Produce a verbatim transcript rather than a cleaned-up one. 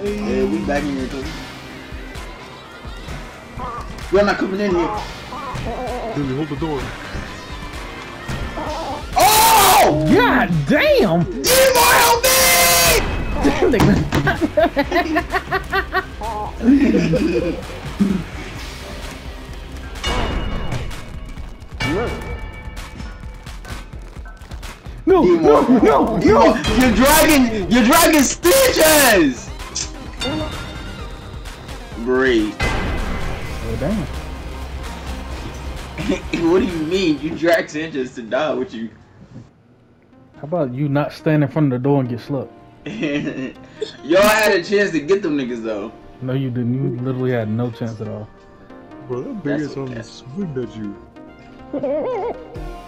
Yeah, we back in here too. You're not coming in here. Dude, hold the door. Oh! God damn! D-Boy, help me! No, no, no, no! You're dragging, you're dragging stitches! Breathe. Oh, damn. What do you mean? You drag stitches to die with you. How about you not stand in front of the door and get slugged? Y'all had a chance to get them niggas though. No, you didn't. You literally had no chance at all. Bro, that big ass on swinged at you.